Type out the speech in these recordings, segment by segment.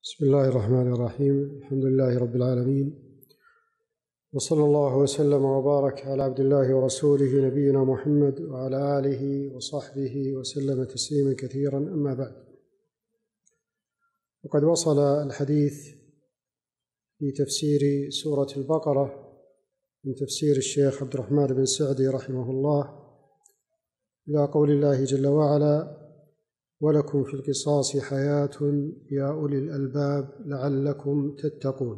بسم الله الرحمن الرحيم. الحمد لله رب العالمين، وصلى الله وسلم وبارك على عبد الله ورسوله نبينا محمد وعلى آله وصحبه وسلم تسليما كثيرا. أما بعد، وقد وصل الحديث في تفسير سورة البقرة من تفسير الشيخ عبد الرحمن بن سعدي رحمه الله إلى قول الله جل وعلا: ولكم في القصاص حياة يا أولي الألباب لعلكم تتقون.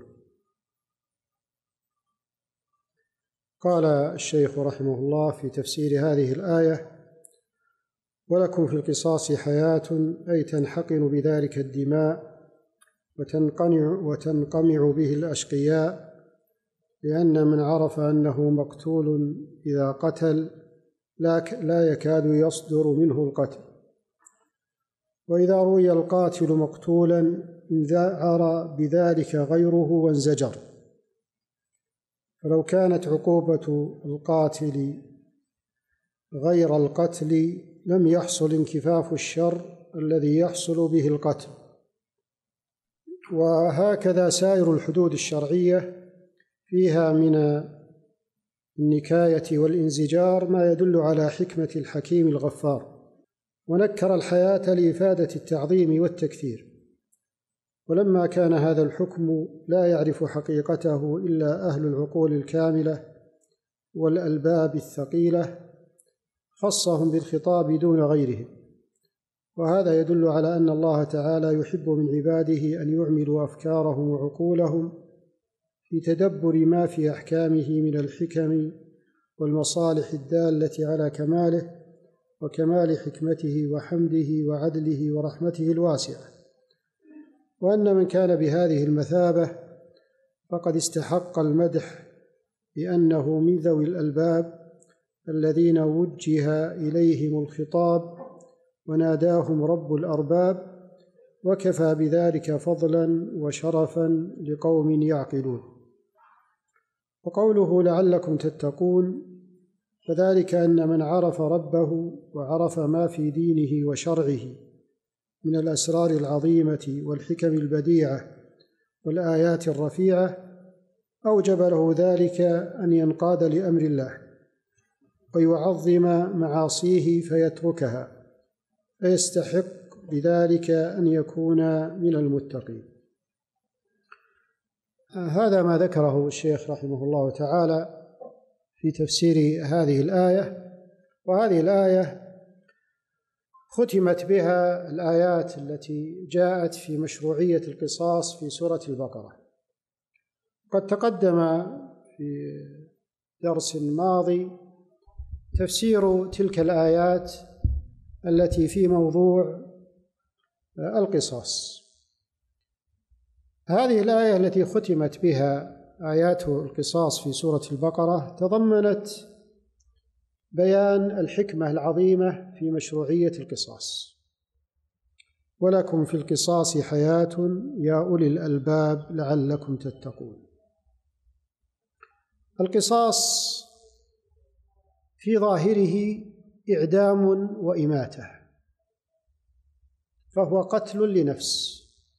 قال الشيخ رحمه الله في تفسير هذه الآية: ولكم في القصاص حياة، أي تنحقن بذلك الدماء وتنقمع به الأشقياء، لأن من عرف أنه مقتول إذا قتل لا يكاد يصدر منه القتل، وإذا روي القاتل مقتولا انذعر بذلك غيره وانزجر. فلو كانت عقوبة القاتل غير القتل لم يحصل انكفاف الشر الذي يحصل به القتل. وهكذا سائر الحدود الشرعية فيها من النكاية والانزجار ما يدل على حكمة الحكيم الغفار، ونكر الحياة لإفادة التعظيم والتكثير. ولما كان هذا الحكم لا يعرف حقيقته إلا أهل العقول الكاملة والألباب الثقيلة، خصهم بالخطاب دون غيرهم. وهذا يدل على أن الله تعالى يحب من عباده أن يعملوا أفكارهم وعقولهم في تدبر ما في أحكامه من الحكم والمصالح الدالة على كماله وكمال حكمته وحمده وعدله ورحمته الواسعة. وأن من كان بهذه المثابة فقد استحق المدح، لأنه من ذوي الألباب الذين وجه إليهم الخطاب وناداهم رب الأرباب، وكفى بذلك فضلا وشرفا لقوم يعقلون. وقوله لعلكم تتقون، فذلك أن من عرف ربه وعرف ما في دينه وشرعه من الأسرار العظيمة والحكم البديعة والآيات الرفيعة أوجب له ذلك أن ينقاد لأمر الله ويعظم معاصيه فيتركها، فيستحق بذلك أن يكون من المتقين. هذا ما ذكره الشيخ رحمه الله تعالى في تفسير هذه الآية. وهذه الآية ختمت بها الآيات التي جاءت في مشروعية القصاص في سورة البقرة. قد تقدم في درس ماضي تفسير تلك الآيات التي في موضوع القصاص. هذه الآية التي ختمت بها آيات القصاص في سورة البقرة تضمنت بيان الحكمة العظيمة في مشروعية القصاص: ولكم في القصاص حياة يا أولي الألباب لعلكم تتقون. القصاص في ظاهره إعدام وإماتة، فهو قتل لنفس،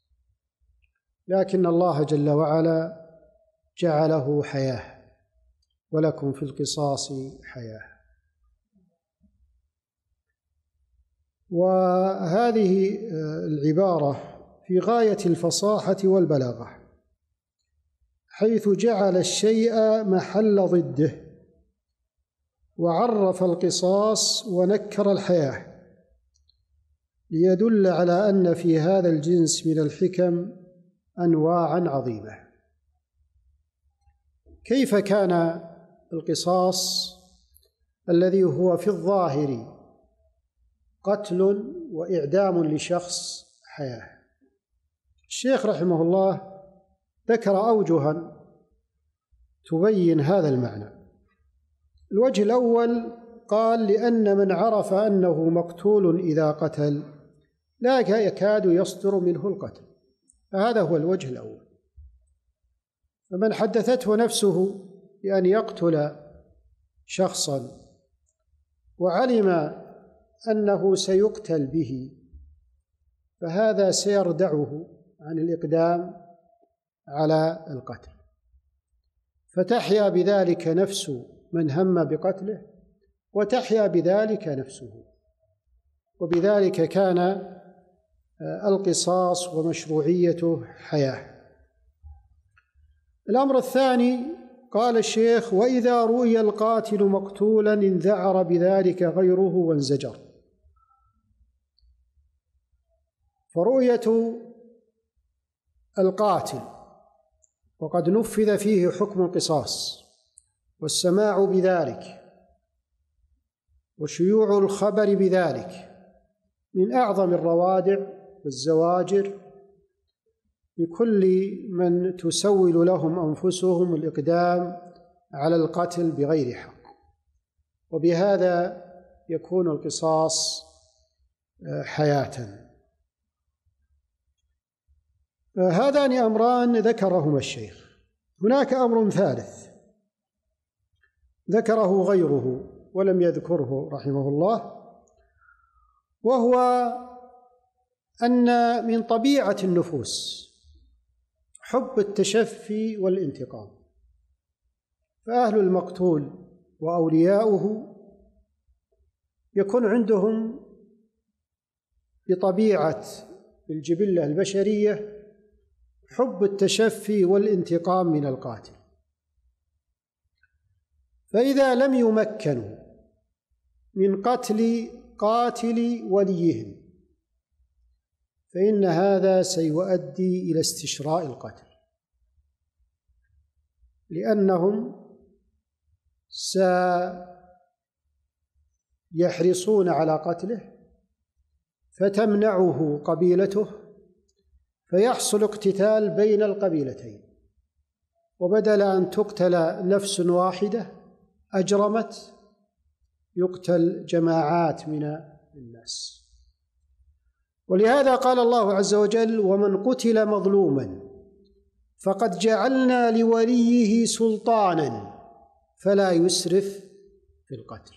لكن الله جل وعلا جعله حياة: ولكم في القصاص حياة. وهذه العبارة في غاية الفصاحة والبلاغة، حيث جعل الشيء محل ضده، وعرف القصاص ونكر الحياة، ليدل على أن في هذا الجنس من الحكم أنواعا عظيمة. كيف كان القصاص الذي هو في الظاهر قتل وإعدام لشخص حياة؟ الشيخ رحمه الله ذكر أوجها تبين هذا المعنى. الوجه الأول قال: لأن من عرف أنه مقتول إذا قتل لا يكاد يصدر منه القتل. فهذا هو الوجه الأول. فمن حدثته نفسه بأن يقتل شخصا وعلم أنه سيقتل به، فهذا سيردعه عن الإقدام على القتل، فتحيا بذلك نفس من هم بقتله وتحيا بذلك نفسه. وبذلك كان القصاص ومشروعيته حياة. الأمر الثاني قال الشيخ: وإذا رؤي القاتل مقتولا انذعر بذلك غيره وانزجر. فرؤية القاتل وقد نفذ فيه حكم القصاص والسماع بذلك وشيوع الخبر بذلك من أعظم الروادع والزواجر لكل من تسول لهم أنفسهم الإقدام على القتل بغير حق، وبهذا يكون القصاص حياة. هذان أمران ذكرهما الشيخ. هناك أمر ثالث ذكره غيره ولم يذكره رحمه الله، وهو أن من طبيعة النفوس حب التشفي والانتقام، فأهل المقتول وأولياؤه يكون عندهم بطبيعة الجبلة البشرية حب التشفي والانتقام من القاتل، فإذا لم يمكنوا من قاتل وليهم فإن هذا سيؤدي إلى استشراء القتل، لأنهم سيحرصون على قتله فتمنعه قبيلته فيحصل اقتتال بين القبيلتين، وبدل أن تقتل نفس واحدة أجرمت يقتل جماعات من الناس. ولهذا قال الله عز وجل: ومن قتل مظلوما فقد جعلنا لوليه سلطانا فلا يسرف في القتل.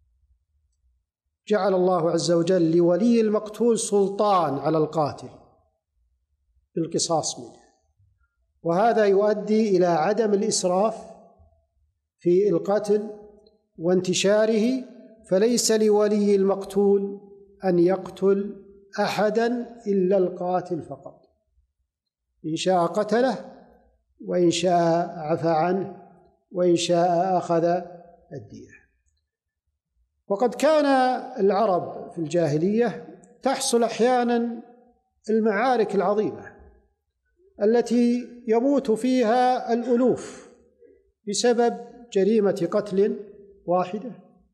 جعل الله عز وجل لولي المقتول سلطان على القاتل بالقصاص منه، وهذا يؤدي إلى عدم الإسراف في القتل وانتشاره، فليس لولي المقتول أن يقتل أحدا إلا القاتل فقط، إن شاء قتله وإن شاء عفى عنه وإن شاء أخذ الدية. وقد كان العرب في الجاهلية تحصل أحيانا المعارك العظيمة التي يموت فيها الألوف بسبب جريمة قتل واحدة،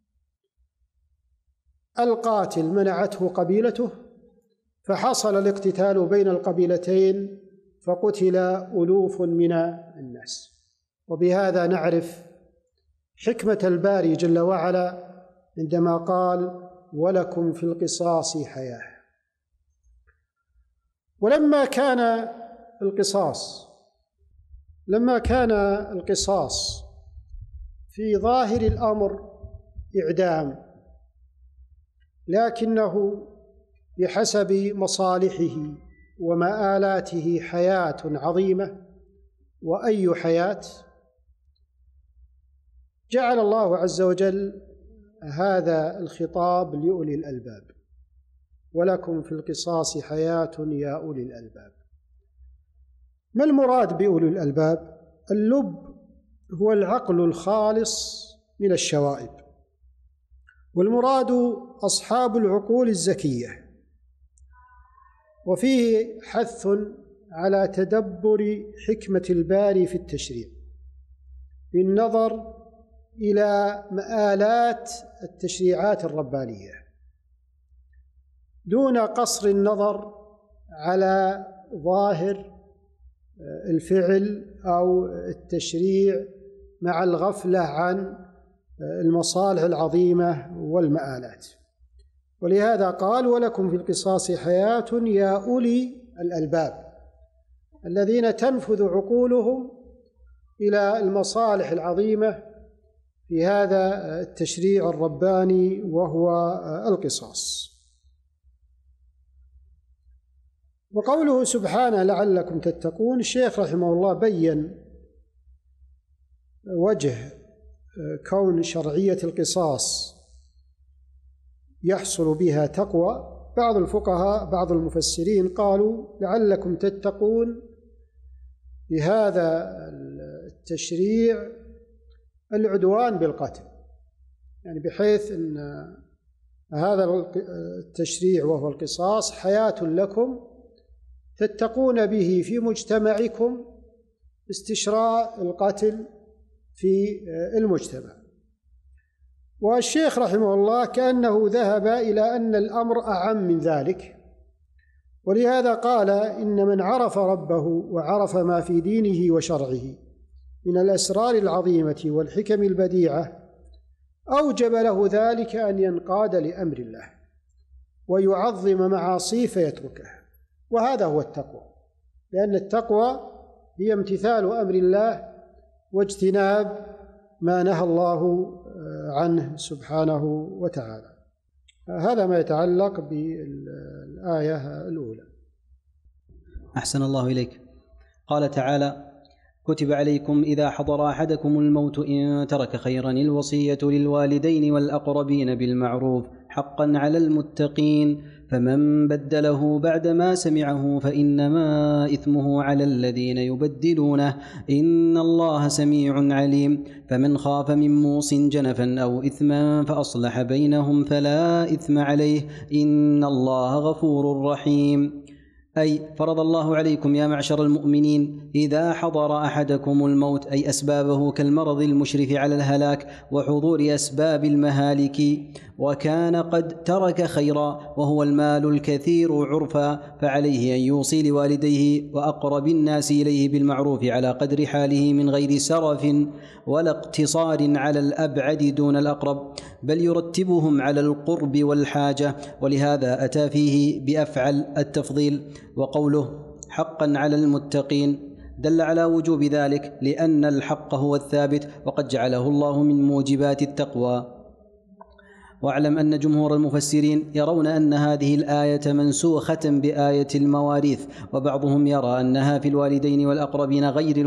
القاتل منعته قبيلته فحصل الاقتتال بين القبيلتين فقتل ألوف من الناس. وبهذا نعرف حكمة الباري جل وعلا عندما قال: ولكم في القصاص حياة. ولما كان القصاص في ظاهر الأمر إعدام، لكنه بحسب مصالحه ومآلاته حياة عظيمة، وأي حياة، جعل الله عز وجل هذا الخطاب لأولي الألباب: ولكم في القصاص حياة يا أولي الألباب. ما المراد بأولي الألباب؟ اللب هو العقل الخالص من الشوائب، والمراد أصحاب العقول الزكية. وفيه حث على تدبر حكمة الباري في التشريع بالنظر إلى مآلات التشريعات الربانية دون قصر النظر على ظاهر الفعل أو التشريع مع الغفلة عن المصالح العظيمة والمآلات. ولهذا قال: ولكم في القصاص حياة يا أولي الألباب، الذين تنفذ عقولهم إلى المصالح العظيمة في هذا التشريع الرباني وهو القصاص. وقوله سبحانه لعلكم تتقون، الشيخ رحمه الله بين وجه كون شرعية القصاص يحصل بها تقوى. بعض الفقهاء بعض المفسرين قالوا لعلكم تتقون بهذا التشريع العدوان بالقتل، يعني بحيث أن هذا التشريع وهو القصاص حياة لكم تتقون به في مجتمعكم استشراء القتل في المجتمع. والشيخ رحمه الله كأنه ذهب إلى أن الأمر أعم من ذلك، ولهذا قال إن من عرف ربه وعرف ما في دينه وشرعه من الأسرار العظيمة والحكم البديعة أوجب له ذلك أن ينقاد لأمر الله ويعظم معاصيه فيتركها، وهذا هو التقوى، لأن التقوى هي امتثال أمر الله واجتناب ما نهى الله عنه سبحانه وتعالى. هذا ما يتعلق بالآية الأولى. أحسن الله إليك. قال تعالى: كتب عليكم إذا حضر أحدكم الموت إن ترك خيرا الوصية للوالدين والأقربين بالمعروف حقا على المتقين، فمن بدله بعدما سمعه فإنما إثمه على الذين يبدلونه، إن الله سميع عليم. فمن خاف من موص جنفا أو إثما فأصلح بينهم فلا إثم عليه، إن الله غفور رحيم. أي فرض الله عليكم يا معشر المؤمنين إذا حضر أحدكم الموت، أي أسبابه كالمرض المشرف على الهلاك وحضور أسباب المهالك، وكان قد ترك خيرا وهو المال الكثير عرفا، فعليه أن يوصي لوالديه وأقرب الناس إليه بالمعروف على قدر حاله من غير سرف ولا اقتصار على الأبعد دون الأقرب، بل يرتبهم على القرب والحاجة، ولهذا أتى فيه بأفعل التفضيل. وقوله حقا على المتقين دل على وجوب ذلك، لأن الحق هو الثابت وقد جعله الله من موجبات التقوى. واعلم أن جمهور المفسرين يرون أن هذه الآية منسوخة بآية المواريث، وبعضهم يرى أنها في الوالدين والأقربين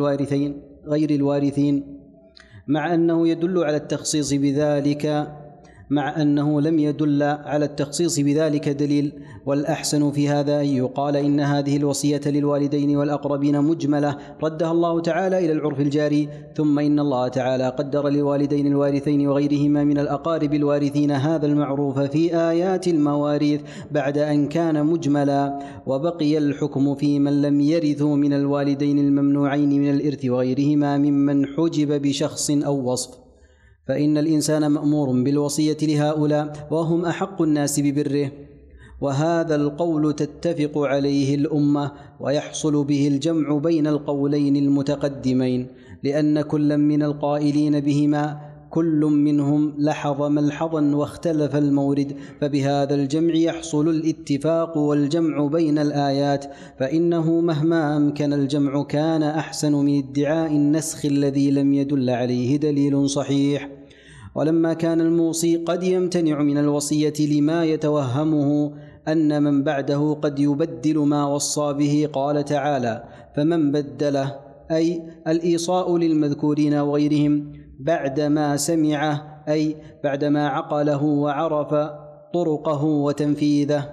غير الوارثين، مع أنه يدل على التخصيص بذلك، مع أنه لم يدل على التخصيص بذلك دليل. والأحسن في هذا أن يقال إن هذه الوصية للوالدين والأقربين مجملة ردها الله تعالى إلى العرف الجاري، ثم إن الله تعالى قدر للوالدين الوارثين وغيرهما من الأقارب الوارثين هذا المعروف في آيات المواريث بعد أن كان مجملا، وبقي الحكم في من لم يرثوا من الوالدين الممنوعين من الإرث وغيرهما ممن حجب بشخص أو وصف. فإن الإنسان مأمور بالوصية لهؤلاء وهم أحق الناس ببره، وهذا القول تتفق عليه الأمة، ويحصل به الجمع بين القولين المتقدمين، لأن كل من القائلين بهما كل منهم لحظ ملحظا واختلف المورد، فبهذا الجمع يحصل الاتفاق والجمع بين الآيات، فإنه مهما أمكن الجمع كان أحسن من ادعاء النسخ الذي لم يدل عليه دليل صحيح. ولما كان الموصي قد يمتنع من الوصية لما يتوهمه أن من بعده قد يبدل ما وصى به، قال تعالى: فمن بدله، أي الإيصاء للمذكورين وغيرهم بعدما سمعه، أي بعدما عقله وعرف طرقه وتنفيذه،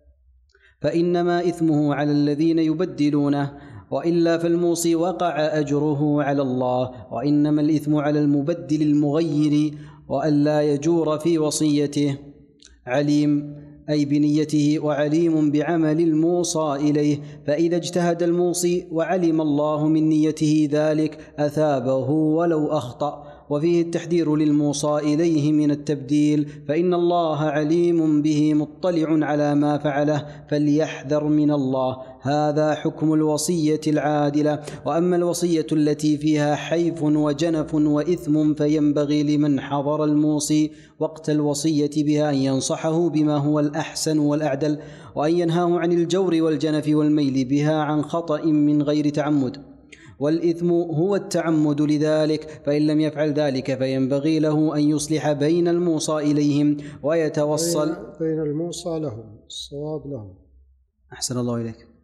فإنما إثمه على الذين يبدلونه، وإلا فالموصي وقع أجره على الله، وإنما الإثم على المبدل المغير وألا يجور في وصيته. عليم أي بنيته، وعليم بعمل الموصى إليه، فإذا اجتهد الموصي وعلم الله من نيته ذلك أثابه ولو أخطأ. وفيه التحذير للموصى إليه من التبديل، فإن الله عليم به مطلع على ما فعله فليحذر من الله. هذا حكم الوصية العادلة. وأما الوصية التي فيها حيف وجنف وإثم فينبغي لمن حضر الموصي وقت الوصية بها أن ينصحه بما هو الأحسن والأعدل، وأن ينهاه عن الجور والجنف والميل بها عن خطأ من غير تعمد، والإثم هو التعمد لذلك، فإن لم يفعل ذلك فينبغي له أن يصلح بين الموصى إليهم ويتوصل بين الموصى لهم، الصواب لهم. أحسن الله إليك.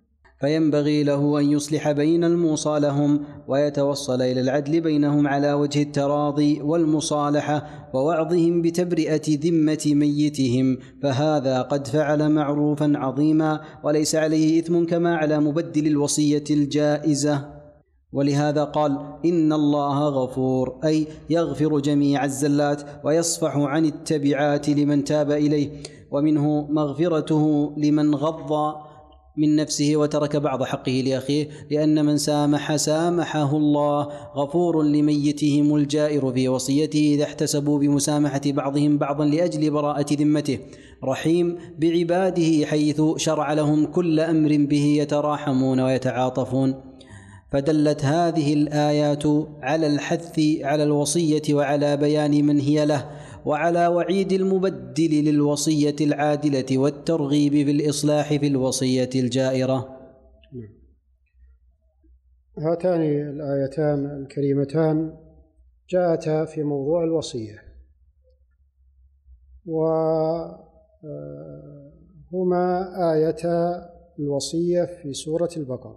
فينبغي له أن يصلح بين الموصى لهم ويتوصل إلى العدل بينهم على وجه التراضي والمصالحة ووعظهم بتبرئة ذمة ميتهم، فهذا قد فعل معروفا عظيما وليس عليه إثم كما على مبدل الوصية الجائزة. ولهذا قال: إن الله غفور، أي يغفر جميع الزلات ويصفح عن التبعات لمن تاب إليه، ومنه مغفرته لمن غض من نفسه وترك بعض حقه لأخيه، لأن من سامح سامحه الله. غفور لميتهم الجائر في وصيته إذا احتسبوا بمسامحة بعضهم بعضا لأجل براءة ذمته. رحيم بعباده حيث شرع لهم كل أمر به يتراحمون ويتعاطفون. فدلت هذه الآيات على الحث على الوصية وعلى بيان من هي له، وعلى وعيد المبدل للوصية العادلة والترغيب بالإصلاح في الوصية الجائرة. هاتان الآيتان الكريمتان جاءتا في موضوع الوصية، وهما آيتا الوصية في سورة البقرة.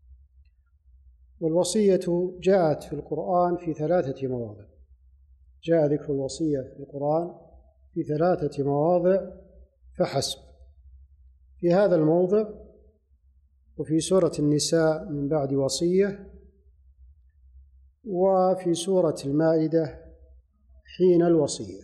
والوصية جاءت في القرآن في 3 مواضع، جاء ذكر الوصية في القرآن في 3 مواضع فحسب، في هذا الموضع وفي سورة النساء من بعد وصية، وفي سورة المائدة حين الوصية.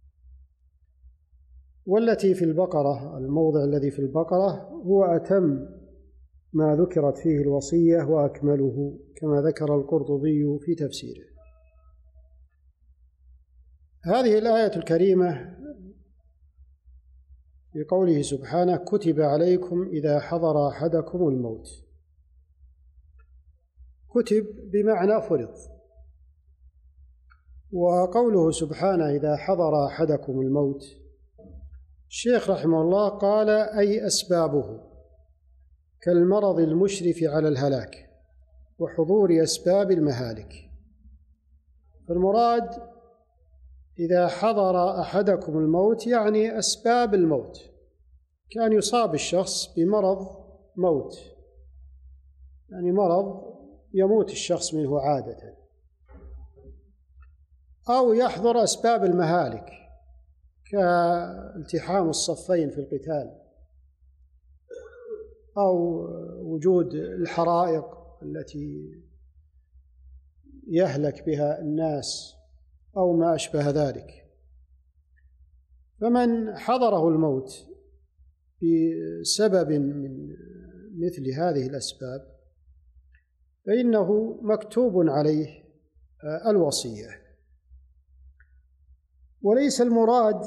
والتي في البقرة، الموضع الذي في البقرة هو أتم ما ذكرت فيه الوصية وأكمله، كما ذكر القرطبي في تفسيره. هذه الآية الكريمة بقوله سبحانه: كتب عليكم إذا حضر أحدكم الموت. كتب بمعنى فرض، وقوله سبحانه إذا حضر أحدكم الموت، الشيخ رحمه الله قال: أي أسبابه كالمرض المشرف على الهلاك وحضور أسباب المهالك. فالمراد إذا حضر أحدكم الموت يعني أسباب الموت، كان يصاب الشخص بمرض موت، يعني مرض يموت الشخص منه عادة، أو يحضر أسباب المهالك كالتحام الصفين في القتال، أو وجود الحرائق التي يهلك بها الناس أو ما أشبه ذلك. فمن حضره الموت بسبب من مثل هذه الأسباب فإنه مكتوب عليه الوصية. وليس المراد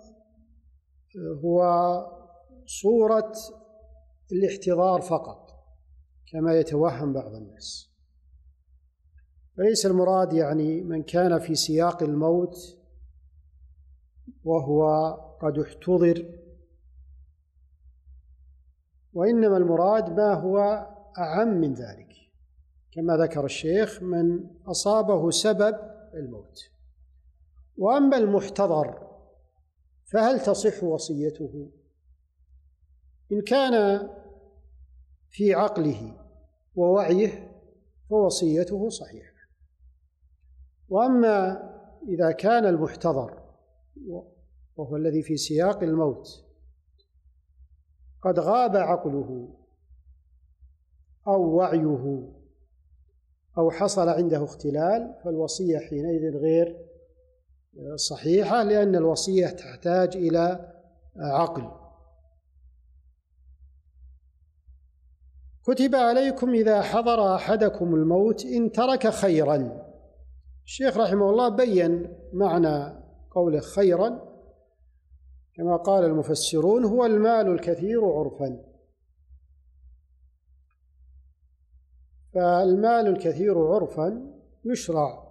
هو صورة الاحتضار فقط كما يتوهم بعض الناس، فليس المراد يعني من كان في سياق الموت وهو قد احتضر، وإنما المراد ما هو أعم من ذلك، كما ذكر الشيخ: من أصابه سبب الموت. وأما المحتضر فهل تصح وصيته؟ إن كان في عقله ووعيه فوصيته صحيحة. وأما إذا كان المحتضر وهو الذي في سياق الموت قد غاب عقله أو وعيه أو حصل عنده اختلال، فالوصية حينئذ غير صحيحة، لأن الوصية تحتاج إلى عقل. كتب عليكم إذا حضر أحدكم الموت إن ترك خيرا. الشيخ رحمه الله بيّن معنى قوله خيرا، كما قال المفسرون: هو المال الكثير عرفا. فالمال الكثير عرفا يشرع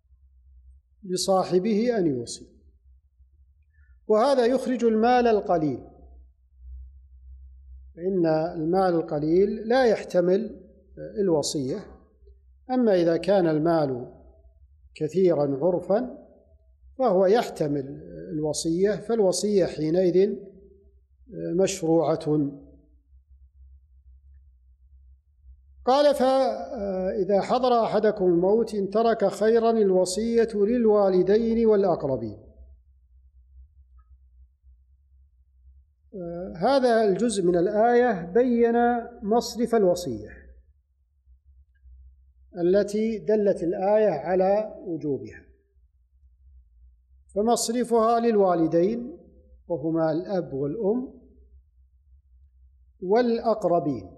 لصاحبه أن يوصي، وهذا يخرج المال القليل، فإن المال القليل لا يحتمل الوصية. أما إذا كان المال كثيرا عرفا فهو يحتمل الوصية، فالوصية حينئذ مشروعة. قال: فإذا حضر أحدكم الموت إن ترك خيرا الوصية للوالدين والأقربين. هذا الجزء من الآية بين مصرف الوصية التي دلت الآية على وجوبها، فمصرفها للوالدين وهما الأب والأم، والأقربين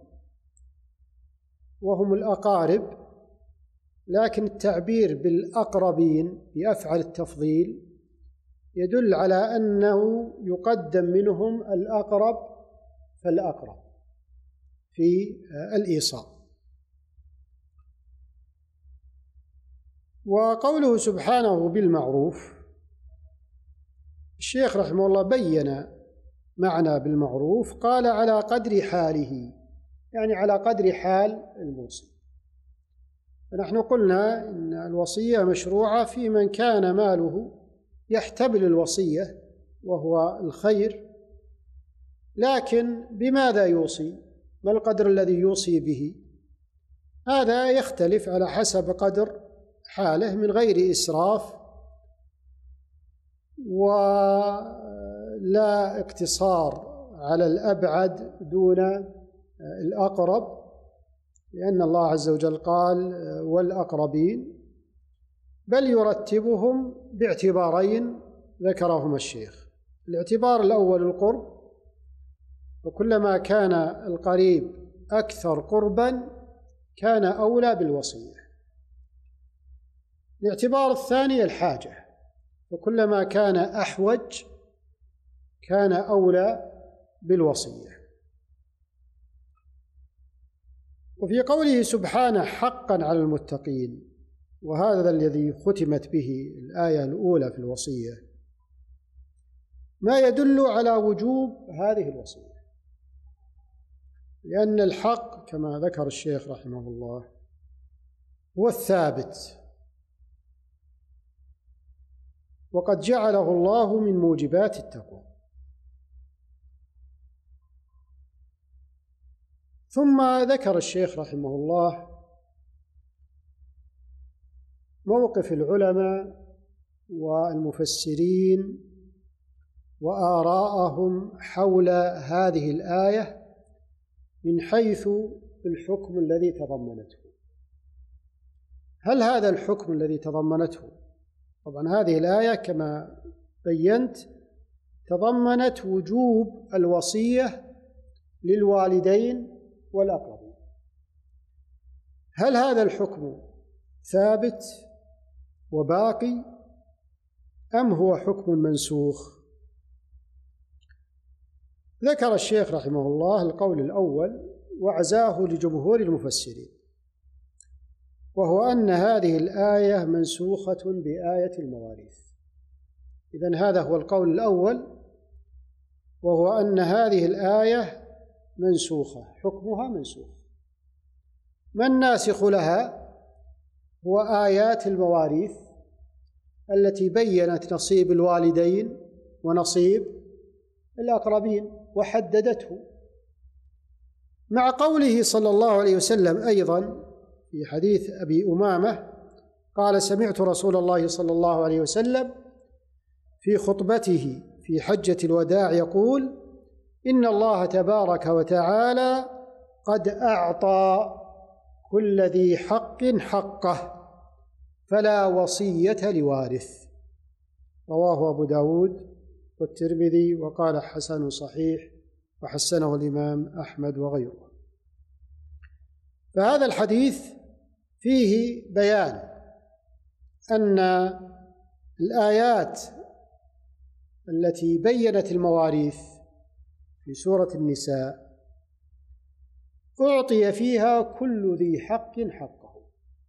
وهم الأقارب، لكن التعبير بالأقربين بأفعل التفضيل يدل على أنه يقدم منهم الأقرب فالأقرب في الإيصاء. وقوله سبحانه بالمعروف، الشيخ رحمه الله بين معنى بالمعروف، قال: على قدر حاله، يعني على قدر حال الموصي. فنحن قلنا إن الوصية مشروعة في من كان ماله يحتمل الوصية وهو الخير، لكن بماذا يوصي؟ ما القدر الذي يوصي به؟ هذا يختلف على حسب قدر حاله من غير إسراف ولا اقتصار على الأبعد دون الأقرب، لأن الله عز وجل قال: والأقربين، بل يرتبهم باعتبارين ذكرهما الشيخ. الاعتبار الأول القرب، وكلما كان القريب أكثر قربا كان أولى بالوصية. الاعتبار الثاني الحاجة، وكلما كان أحوج كان أولى بالوصية. وفي قوله سبحانه: حقا على المتقين، وهذا الذي ختمت به الآية الأولى في الوصية، ما يدل على وجوب هذه الوصية، لأن الحق كما ذكر الشيخ رحمه الله هو الثابت، وقد جعله الله من موجبات التقوى. ثم ذكر الشيخ رحمه الله موقف العلماء والمفسرين وآراءهم حول هذه الآية من حيث الحكم الذي تضمنته. هل هذا الحكم الذي تضمنته، طبعا هذه الآية كما بينت تضمنت وجوب الوصية للوالدين والأقربين، هل هذا الحكم ثابت وباقي أم هو حكم منسوخ؟ ذكر الشيخ رحمه الله القول الأول وعزاه لجمهور المفسرين، وهو أن هذه الآية منسوخة بآية المواريث. إذن هذا هو القول الأول، وهو أن هذه الآية منسوخة، حكمها منسوخ. ما الناسخ لها؟ هو آيات المواريث التي بيّنت نصيب الوالدين ونصيب الأقربين وحددته، مع قوله صلى الله عليه وسلم أيضا في حديث أبي أمامة قال: سمعت رسول الله صلى الله عليه وسلم في خطبته في حجة الوداع يقول: إن الله تبارك وتعالى قد أعطى كل ذي حق حقه فلا وصية لوارث. رواه أبو داود والترمذي وقال حسن صحيح، وحسنه الإمام أحمد وغيره. فهذا الحديث فيه بيان أن الآيات التي بيّنت المواريث في سورة النساء أعطي فيها كل ذي حق حقه،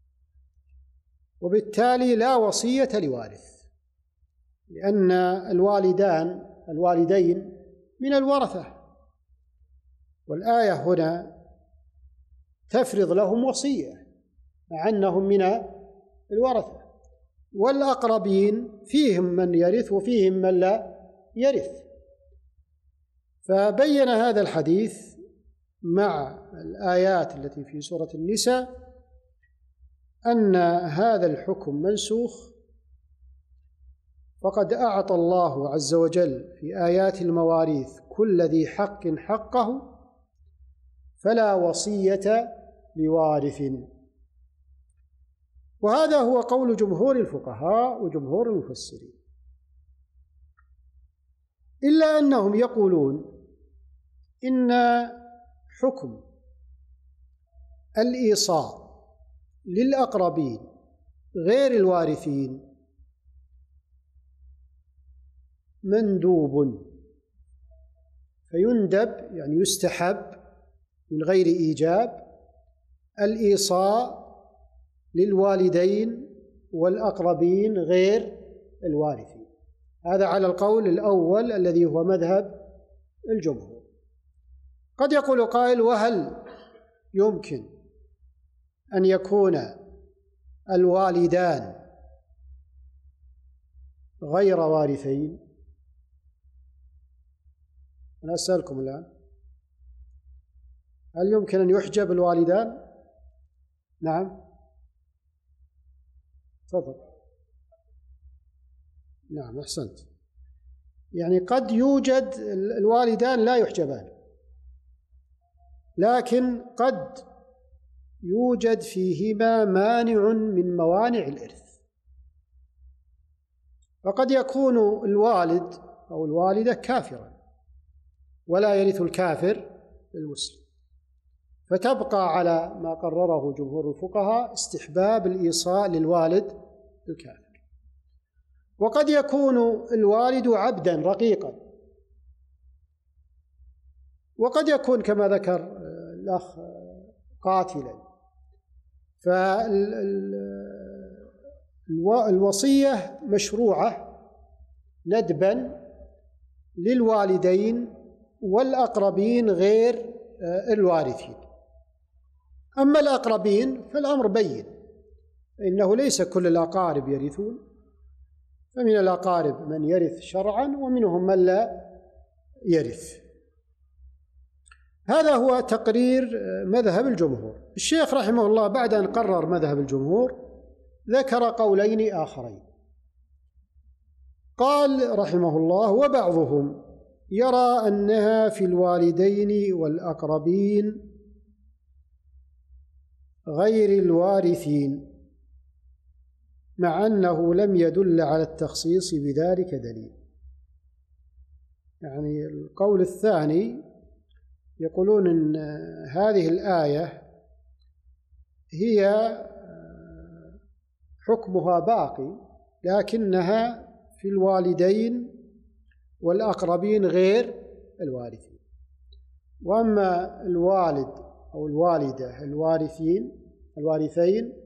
وبالتالي لا وصية لوارث، لأن الوالدين من الورثة، والآية هنا تفرض لهم وصية مع أنهم من الورثة، والأقربين فيهم من يرث وفيهم من لا يرث. فبين هذا الحديث مع الآيات التي في سورة النساء أن هذا الحكم منسوخ، فقد أعطى الله عز وجل في آيات المواريث كل ذي حق حقه، فلا وصية لوارث. وهذا هو قول جمهور الفقهاء وجمهور المفسرين، إلا أنهم يقولون إن حكم الإيصاء للأقربين غير الوارثين مندوب، فيندب يعني يستحب من غير إيجاب الإيصاء للوالدين والأقربين غير الوارثين. هذا على القول الأول الذي هو مذهب الجمهور. قد يقول قائل: وهل يمكن أن يكون الوالدان غير وارثين؟ أنا أسألكم الآن، هل يمكن أن يحجب الوالدان؟ نعم، تفضل. نعم، أحسنت. يعني قد يوجد الوالدان لا يحجبان، لكن قد يوجد فيهما مانع من موانع الإرث، فقد يكون الوالد أو الوالدة كافرا ولا يرث الكافر المسلم، فتبقى على ما قرره جمهور الفقهاء استحباب الإيصاء للوالد الكافر. وقد يكون الوالد عبدا رقيقا، وقد يكون كما ذكر الأخ قاتلا، فالوصية مشروعة ندبا للوالدين والأقربين غير الوارثين. أما الأقربين فالأمر بين، إنه ليس كل الأقارب يرثون، فمن الأقارب من يرث شرعا ومنهم من لا يرث. هذا هو تقرير مذهب الجمهور. الشيخ رحمه الله بعد أن قرر مذهب الجمهور ذكر قولين آخرين. قال رحمه الله: وبعضهم يرى أنها في الوالدين والأقربين غير الوارثين، مع أنه لم يدل على التخصيص بذلك دليل. يعني القول الثاني يقولون أن هذه الآية هي حكمها باقي، لكنها في الوالدين والأقربين غير الوارثين، وأما الوالد أو الوالدة الوارثين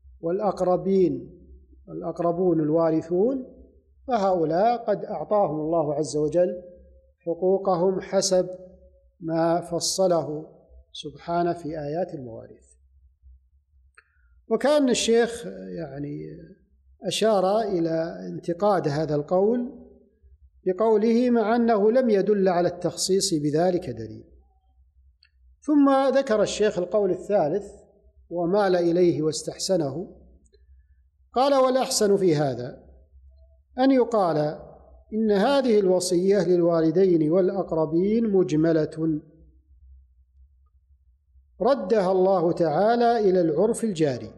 والأقربون الوارثون، فهؤلاء قد أعطاهم الله عز وجل حقوقهم حسب ما فصله سبحانه في آيات المواريث. وكان الشيخ يعني أشار إلى انتقاد هذا القول بقوله: مع أنه لم يدل على التخصيص بذلك دليل. ثم ذكر الشيخ القول الثالث ومال إليه واستحسنه. قال: والأحسن في هذا أن يقال إن هذه الوصية للوالدين والأقربين مجملة ردها الله تعالى إلى العرف الجاري،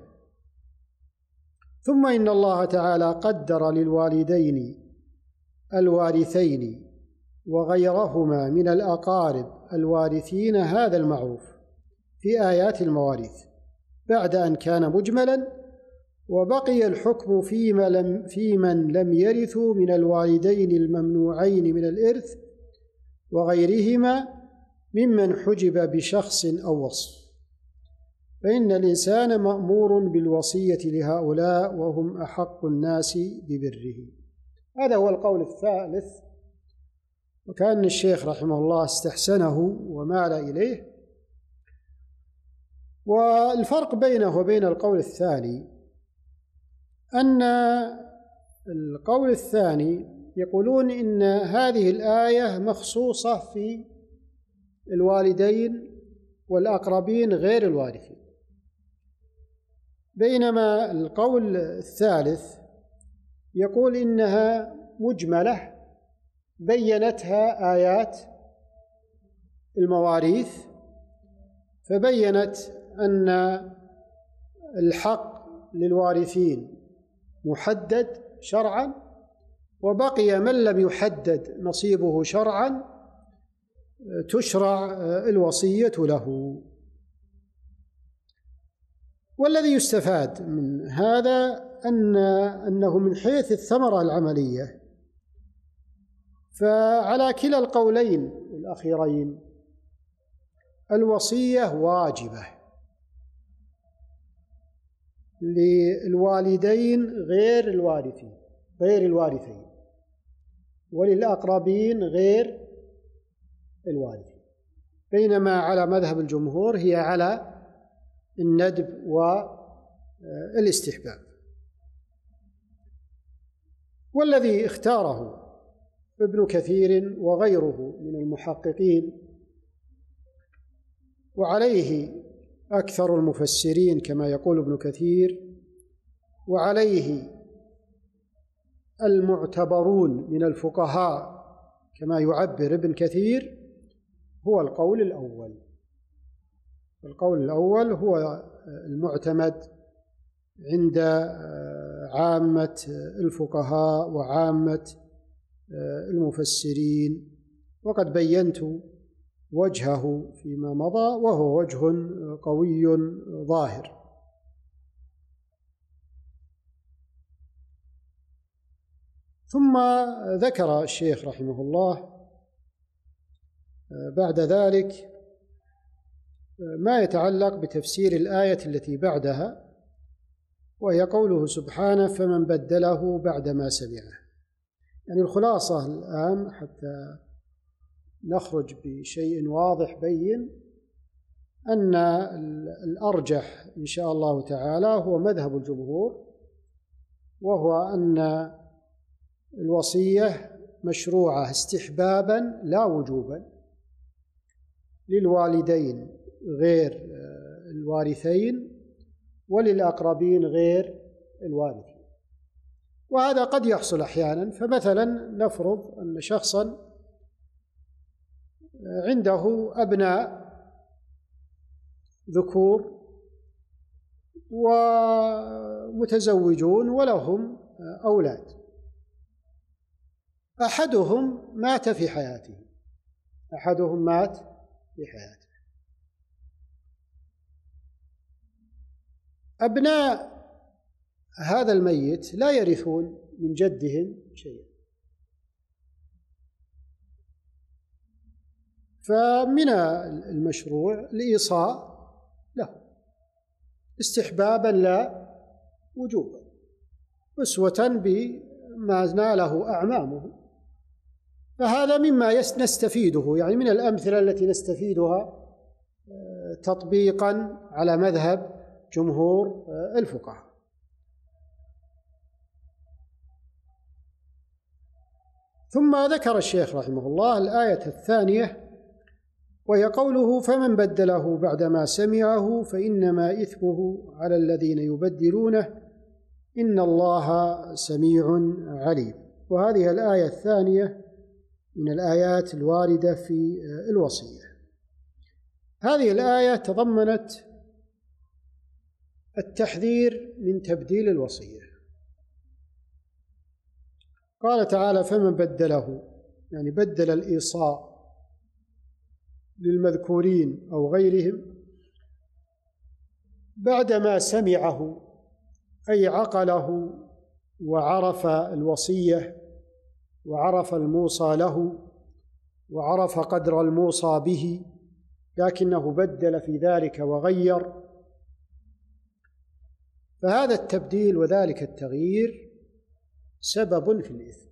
ثم إن الله تعالى قدر للوالدين الوارثين وغيرهما من الأقارب الوارثين هذا المعروف في آيات المواريث بعد أن كان مجملا، وبقي الحكم في من لم يرثوا من الوالدين الممنوعين من الإرث وغيرهما ممن حجب بشخص أو وصف، فإن الإنسان مأمور بالوصية لهؤلاء وهم أحق الناس ببره. هذا هو القول الثالث، وكان الشيخ رحمه الله استحسنه ومال إليه. والفرق بينه وبين القول الثاني أن القول الثاني يقولون إن هذه الآية مخصوصة في الوالدين والأقربين غير الوارثين. بينما القول الثالث يقول إنها مجملة بينتها آيات المواريث، فبينت أن الحق للوارثين محدد شرعا، وبقي من لم يحدد نصيبه شرعا تشرع الوصية له. والذي يستفاد من هذا أنه من حيث الثمرة العملية فعلى كلا القولين الأخيرين الوصية واجبة للوالدين غير الوارثين، وللأقربين غير الوارثين، بينما على مذهب الجمهور هي على الندب والاستحباب. والذي اختاره ابن كثير وغيره من المحققين، وعليه أكثر المفسرين كما يقول ابن كثير، وعليه المعتبرون من الفقهاء كما يعبر ابن كثير، هو القول الأول. القول الأول هو المعتمد عند عامة الفقهاء وعامة المفسرين، وقد بينت وجهه فيما مضى، وهو وجه قوي ظاهر. ثم ذكر الشيخ رحمه الله بعد ذلك ما يتعلق بتفسير الآية التي بعدها، وهي قوله سبحانه: فمن بدله بعدما سمعه. يعني الخلاصة الآن حتى نخرج بشيء واضح بين أن الأرجح إن شاء الله تعالى هو مذهب الجمهور، وهو أن الوصية مشروعة استحبابا لا وجوبا للوالدين غير الوارثين وللأقربين غير الوارثين. وهذا قد يحصل أحيانا، فمثلا نفرض أن شخصا عنده أبناء ذكور ومتزوجون ولهم أولاد، أحدهم مات في حياته، أبناء هذا الميت لا يرثون من جدهم شيئا، فمن المشروع الإيصاء له استحبابا لا وجوبا، أسوة بما ناله أعمامه. فهذا مما نستفيده، يعني من الأمثلة التي نستفيدها تطبيقا على مذهب جمهور الفقهاء. ثم ذكر الشيخ رحمه الله الآية الثانية، وهي قوله: فمن بدله بعدما سمعه فإنما إثمه على الذين يبدلونه إن الله سميع عليم. وهذه الآية الثانية من الآيات الواردة في الوصية. هذه الآية تضمنت التحذير من تبديل الوصية. قال تعالى: فمن بدله، يعني بدل الإيصاء للمذكورين أو غيرهم بعدما سمعه، أي عقله وعرف الوصية وعرف الموصى له وعرف قدر الموصى به، لكنه بدل في ذلك وغير، فهذا التبديل وذلك التغيير سبب في الإثم،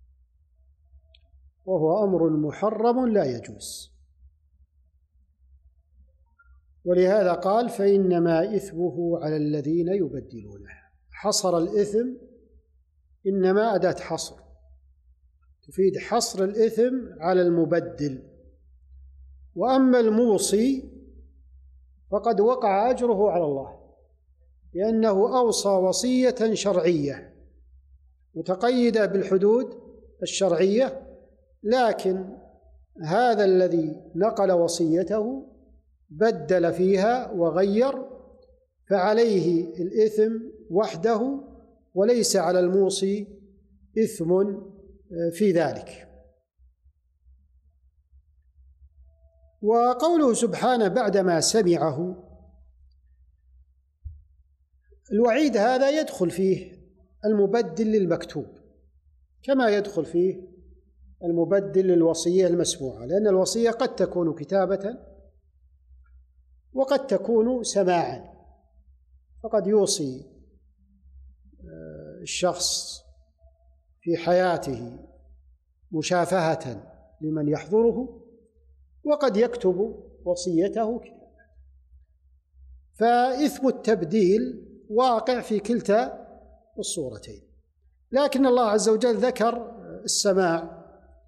وهو أمر محرم لا يجوز. ولهذا قال: فإنما إثمه على الذين يبدلونه. حصر الإثم، إنما أداة حصر تفيد حصر الإثم على المبدل، وأما الموصي فقد وقع أجره على الله، لأنه أوصى وصية شرعية متقيدة بالحدود الشرعية، لكن هذا الذي نقل وصيته بدل فيها وغير، فعليه الإثم وحده وليس على الموصي إثم في ذلك. وقوله سبحانه بعدما سمعه، الوعيد هذا يدخل فيه المبدل للمكتوب كما يدخل فيه المبدل للوصية المسموعة، لأن الوصية قد تكون كتابة وقد تكون سماعا، فقد يوصي الشخص في حياته مشافهة لمن يحضره، وقد يكتب وصيته كتابة، فإثم التبديل واقع في كلتا الصورتين. لكن الله عز وجل ذكر السماع،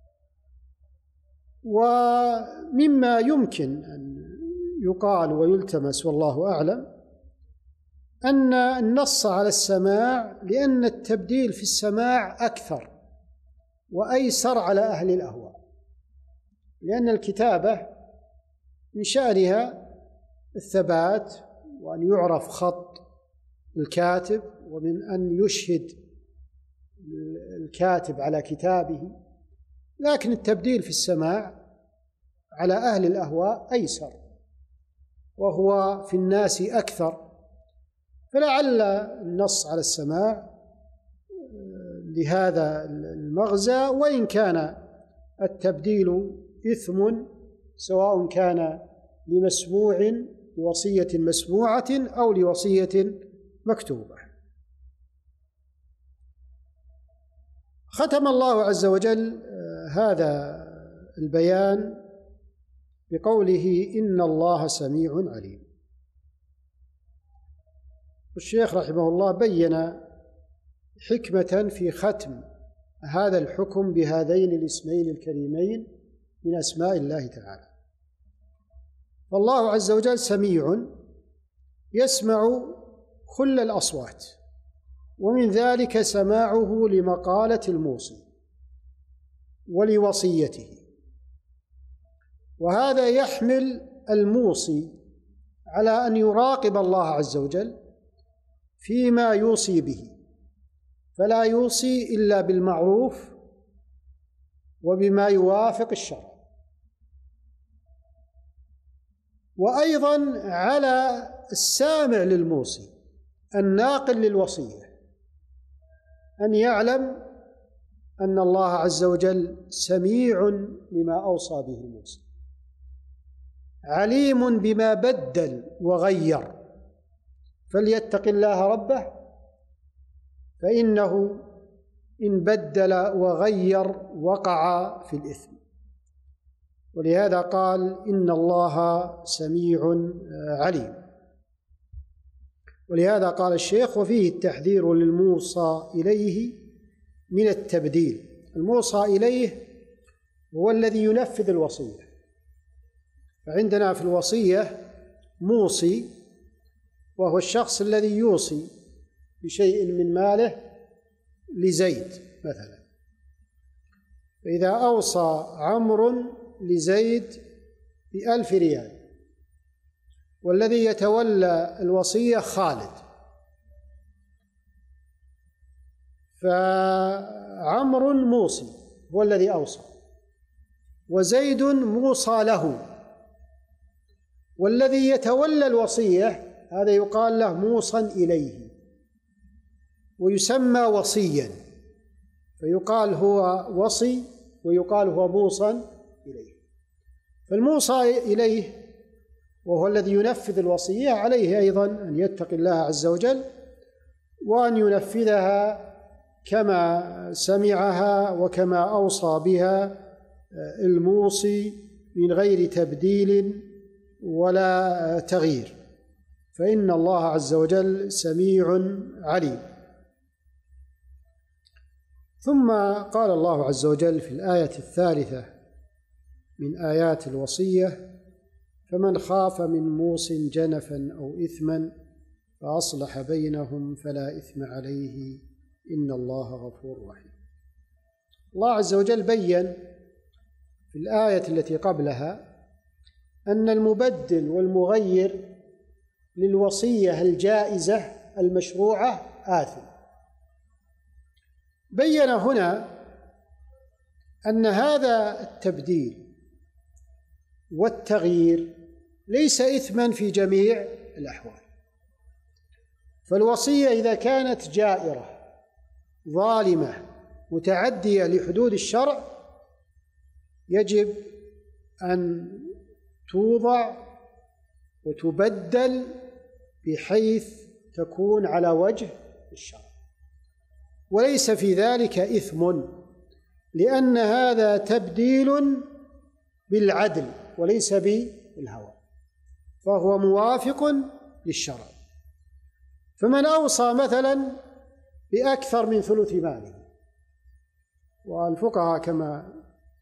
ومما يمكن أن يقال ويلتمس والله أعلم أن النص على السماع لأن التبديل في السماع أكثر وأيسر على أهل الأهواء، لأن الكتابة من شأنها الثبات وأن يعرف خط الكاتب، ومن أن يشهد الكاتب على كتابه، لكن التبديل في السماع على أهل الأهواء أيسر وهو في الناس أكثر، فلعل النص على السماع لهذا المغزى، وإن كان التبديل إثم سواء كان لمسموع لوصية مسموعة أو لوصية مكتوبة. ختم الله عز وجل هذا البيان بقوله إن الله سميع عليم. الشيخ رحمه الله بين حكمة في ختم هذا الحكم بهذين الاسمين الكريمين من أسماء الله تعالى. فالله عز وجل سميع يسمع كل الأصوات، ومن ذلك سماعه لمقالة الموصي ولوصيته، وهذا يحمل الموصي على أن يراقب الله عز وجل فيما يوصي به، فلا يوصي إلا بالمعروف وبما يوافق الشرع. وأيضا على السامع للموصي الناقل للوصية أن يعلم أن الله عز وجل سميع لما أوصى به الموصي، عليم بما بدل وغير، فليتق الله ربه فإنه إن بدل وغير وقع في الإثم. ولهذا قال إن الله سميع عليم. ولهذا قال الشيخ وفيه التحذير للموصى إليه من التبديل. الموصى إليه هو الذي ينفذ الوصية، فعندنا في الوصية موصي وهو الشخص الذي يوصي بشيء من ماله لزيد مثلا، فإذا أوصى عمرو لزيد ب1,000 ريال والذي يتولى الوصية خالد، فعمرو موصي هو الذي أوصى، وزيد موصى له، والذي يتولى الوصية هذا يقال له موصى إليه ويسمى وصيا، فيقال هو وصي ويقال هو موصى إليه. فالموصى إليه وهو الذي ينفذ الوصية عليه أيضا أن يتقي الله عز وجل وأن ينفذها كما سمعها وكما أوصى بها الموصي من غير تبديل ولا تغيير، فإن الله عز وجل سميع عليم. ثم قال الله عز وجل في الآية 3 من آيات الوصية فمن خاف من موص جنفا أو إثما فأصلح بينهم فلا إثم عليه إن الله غفور رحيم. الله عز وجل بيّن في الآية التي قبلها أن المبدل والمغير للوصية الجائزة المشروعة آثم. بيّن هنا أن هذا التبديل والتغيير ليس إثماً في جميع الأحوال. فالوصية إذا كانت جائرة ظالمة متعدية لحدود الشرع يجب أن توضع وتبدل بحيث تكون على وجه الشرع، وليس في ذلك إثم، لأن هذا تبديل بالعدل وليس بالهوى، فهو موافق للشرع. فمن أوصى مثلا بأكثر من ثلث ماله، والفقهاء كما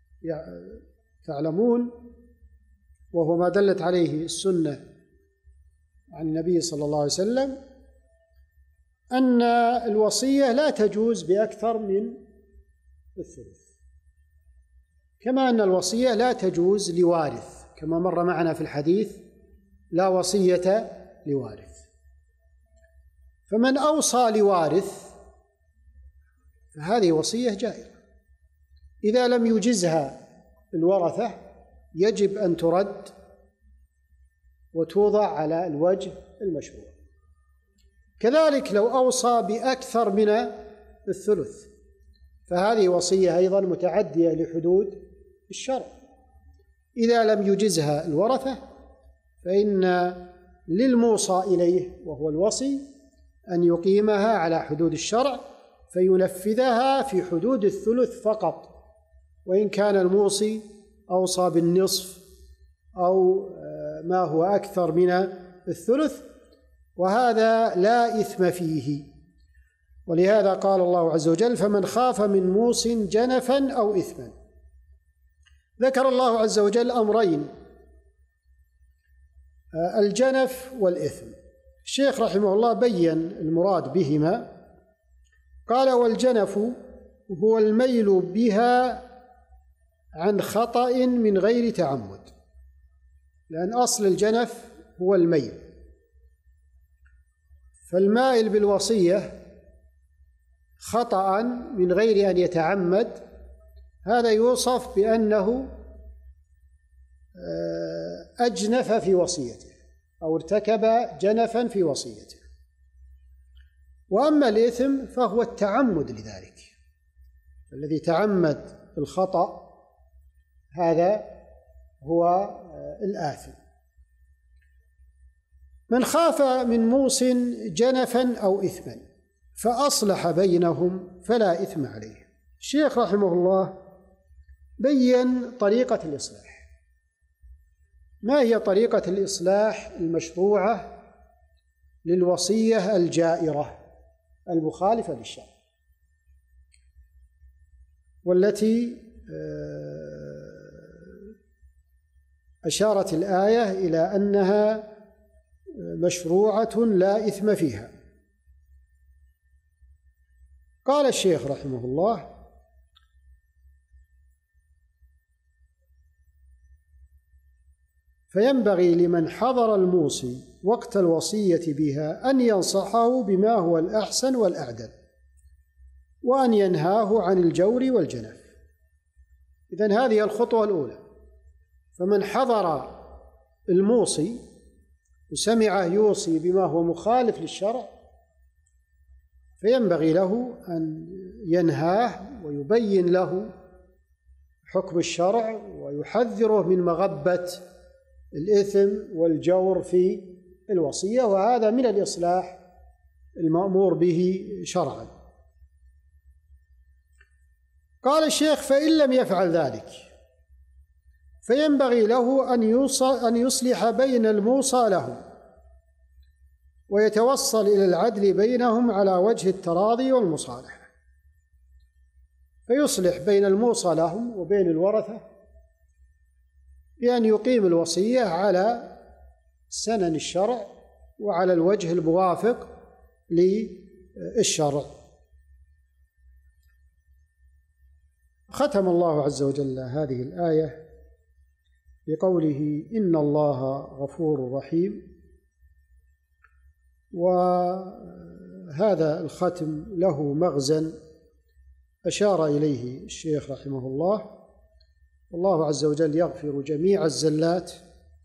تعلمون وهو ما دلت عليه السنة عن النبي صلى الله عليه وسلم أن الوصية لا تجوز بأكثر من الثلث، كما أن الوصية لا تجوز لوارث، كما مر معنا في الحديث لا وصية لوارث. فمن أوصى لوارث فهذه وصية جائرة، إذا لم يجزها الورثة يجب أن ترد وتوضع على الوجه المشروع. كذلك لو أوصى بأكثر من الثلث فهذه وصية أيضا متعدية لحدود الشرع، إذا لم يجزها الورثة فإن للموصى إليه وهو الوصي أن يقيمها على حدود الشرع فينفذها في حدود الثلث فقط، وإن كان الموصي أوصى بالنصف أو ما هو أكثر من الثلث، وهذا لا إثم فيه. ولهذا قال الله عز وجل فمن خاف من موص جنفا أو إثما. ذكر الله عز وجل أمرين، الجنف والإثم. الشيخ رحمه الله بين المراد بهما، قال والجنف هو الميل بها عن خطأ من غير تعمد، لأن أصل الجنف هو الميل، فالمائل بالوصية خطأ من غير أن يتعمد هذا يوصف بأنه أجنف في وصيته أو ارتكب جنفا في وصيته. وأما الإثم فهو التعمد لذلك، الذي تعمد الخطأ هذا هو الآثم. من خاف من موص جنفا أو إثما فأصلح بينهم فلا إثم عليه. الشيخ رحمه الله بين طريقة الإصلاح. ما هي طريقة الإصلاح المشروعة للوصية الجائرة المخالفة للشرع، والتي أشارت الآية إلى أنها مشروعة لا إثم فيها؟ قال الشيخ رحمه الله فينبغي لمن حضر الموصي وقت الوصية بها أن ينصحه بما هو الأحسن والأعدل، وأن ينهاه عن الجور والجنف. إذن هذه الخطوة الأولى. فمن حضر الموصي وسمعه يوصي بما هو مخالف للشرع فينبغي له أن ينهاه ويبين له حكم الشرع ويحذره من مغبة الإثم والجور في الوصية، وهذا من الإصلاح المأمور به شرعا. قال الشيخ فإن لم يفعل ذلك فينبغي له أن يصلح بين الموصى له ويتوصل إلى العدل بينهم على وجه التراضي والمصالحة، فيصلح بين الموصى لهم وبين الورثة بأن يقيم الوصية على سنن الشرع وعلى الوجه الموافق للشرع. ختم الله عز وجل هذه الآية بقوله: إن الله غفور رحيم. وهذا الختم له مغزى أشار إليه الشيخ رحمه الله. الله عز وجل يغفر جميع الزلات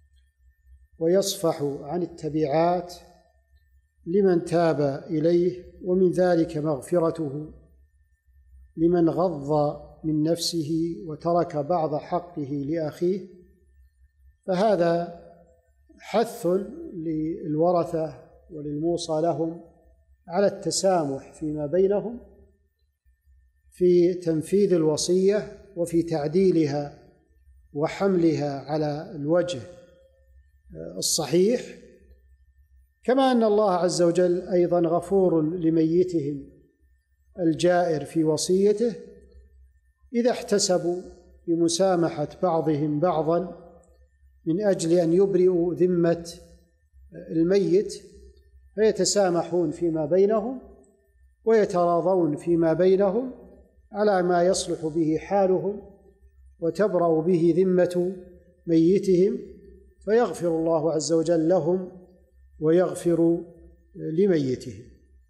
ويصفح عن التبعات لمن تاب إليه، ومن ذلك مغفرته لمن غض من نفسه وترك بعض حقه لأخيه. فهذا حث للورثة وللموصى لهم على التسامح فيما بينهم في تنفيذ الوصية وفي تعديلها وحملها على الوجه الصحيح، كما أن الله عز وجل أيضا غفور لميتهم الجائر في وصيته إذا احتسبوا بمسامحة بعضهم بعضا من أجل أن يبرئوا ذمة الميت، فيتسامحون فيما بينهم ويتراضون فيما بينهم على ما يصلح به حالهم وتبرأ به ذمة ميتهم، فيغفر الله عز وجل لهم ويغفر لميتهم.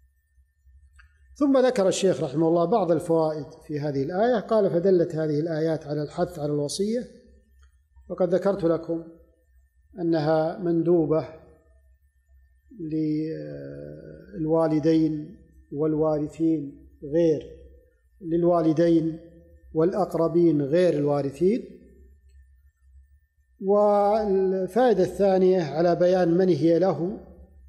ثم ذكر الشيخ رحمه الله بعض الفوائد في هذه الآية. قال: فدلت هذه الآيات على الحث على الوصية، وقد ذكرت لكم أنها مندوبة للوالدين والوارثين غير للوالدين والأقربين غير الوارثين. والفائدة الثانية على بيان من هي له،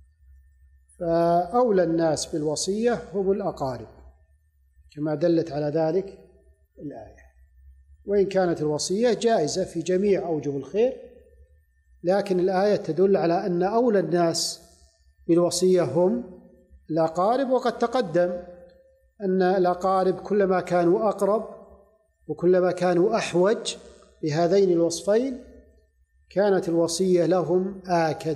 فأولى الناس بالوصية هم الأقارب كما دلت على ذلك الآية، وإن كانت الوصية جائزة في جميع أوجه الخير، لكن الآية تدل على أن أولى الناس بالوصية هم الأقارب. وقد تقدم أن الأقارب كلما كانوا أقرب وكلما كانوا أحوج بهذين الوصفين كانت الوصية لهم آكد.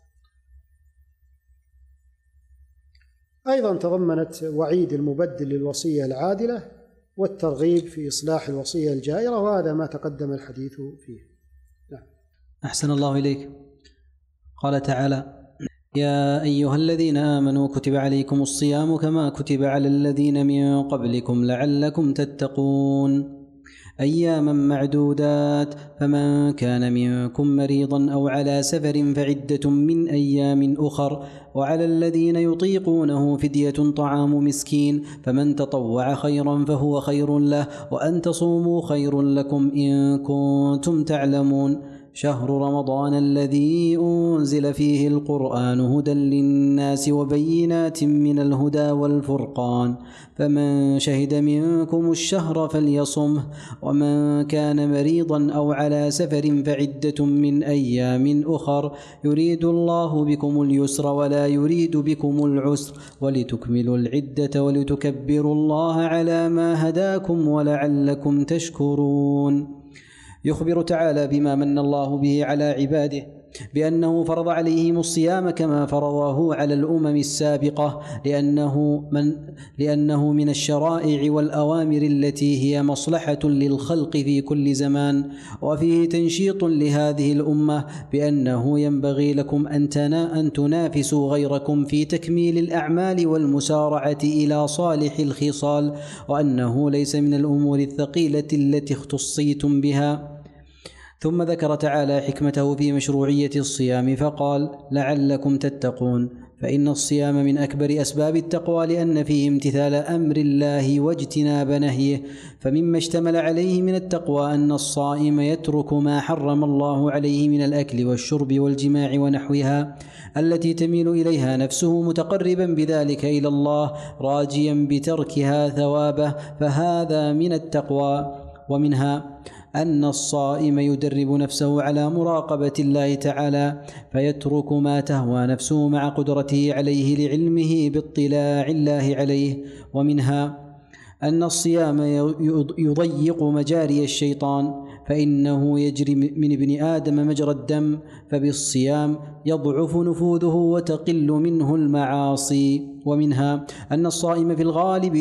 أيضا تضمنت وعيد المبدل للوصية العادلة والترغيب في إصلاح الوصية الجائرة، وهذا ما تقدم الحديث فيه. نعم. أحسن الله إليك. قال تعالى: يا أيها الذين آمنوا كتب عليكم الصيام كما كتب على الذين من قبلكم لعلكم تتقون أياما معدودات، فمن كان منكم مريضا أو على سفر فعدة من أيام أخر، وعلى الذين يطيقونه فدية طعام مسكين، فمن تطوع خيرا فهو خير له، وأن تصوموا خير لكم إن كنتم تعلمون. شهر رمضان الذي أنزل فيه القرآن هدى للناس وبينات من الهدى والفرقان، فمن شهد منكم الشهر فليصمه، ومن كان مريضا أو على سفر فعدة من أيام أخر، يريد الله بكم اليسر ولا يريد بكم العسر، ولتكملوا العدة ولتكبروا الله على ما هداكم ولعلكم تشكرون. يخبر تعالى بما من الله به على عباده بأنه فرض عليهم الصيام كما فرضه على الأمم السابقة، لأنه من الشرائع والأوامر التي هي مصلحة للخلق في كل زمان، وفيه تنشيط لهذه الأمة بأنه ينبغي لكم أن تنافسوا غيركم في تكميل الأعمال والمسارعة إلى صالح الخصال، وأنه ليس من الأمور الثقيلة التي اختصيتم بها. ثم ذكر تعالى حكمته في مشروعية الصيام فقال: لعلكم تتقون، فإن الصيام من أكبر أسباب التقوى، لأن فيه امتثال أمر الله واجتناب نهيه. فمما اشتمل عليه من التقوى أن الصائم يترك ما حرم الله عليه من الأكل والشرب والجماع ونحوها التي تميل إليها نفسه، متقربا بذلك إلى الله راجيا بتركها ثوابه، فهذا من التقوى. ومنها أن الصائم يدرب نفسه على مراقبة الله تعالى، فيترك ما تهوى نفسه مع قدرته عليه لعلمه باطلاع الله عليه. ومنها أن الصيام يضيق مجاري الشيطان، فإنه يجري من ابن آدم مجرى الدم، فبالصيام يضعف نفوذه وتقل منه المعاصي. ومنها أن الصائم في الغالب